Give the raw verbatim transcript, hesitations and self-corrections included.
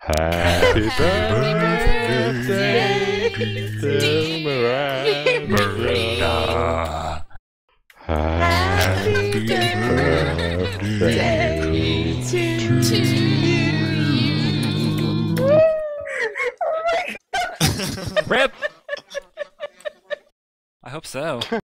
Happy birthday, dear Marina. Happy birthday to you. Rip! I hope so.